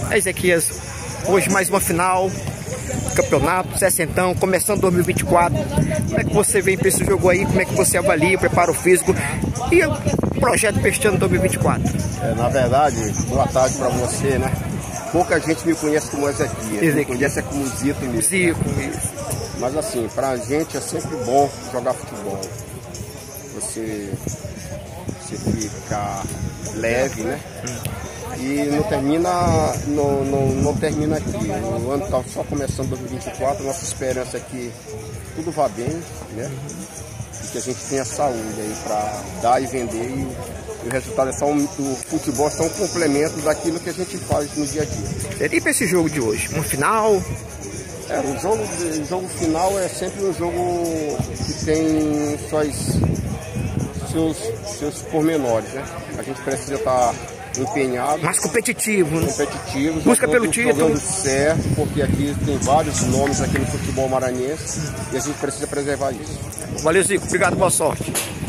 Ezequias, hoje mais uma final, campeonato, Sessentão, começando 2024. Como é que você vem para esse jogo aí? Como é que você avalia o preparo físico e o projeto para este ano 2024? Na verdade, boa tarde para você, né? Pouca gente me conhece como Ezequias, me conhece como Zito mesmo. Zico, isso. Mas assim, pra gente é sempre bom jogar futebol. Você fica leve, né? E não termina aqui. O ano está só começando 2024, nossa esperança é que tudo vá bem, né? E que a gente tenha saúde aí para dar e vender. E o resultado é só o futebol é só um complemento daquilo que a gente faz no dia a dia. E para esse jogo de hoje? Uma final? O jogo final é sempre um jogo que tem seus pormenores, né? A gente precisa estar empenhado, mais competitivo, né? Competitivo, busca pelo título, jogando certo, porque aqui tem vários nomes aqui no futebol maranhense e a gente precisa preservar isso. Valeu, Zico, obrigado, boa sorte.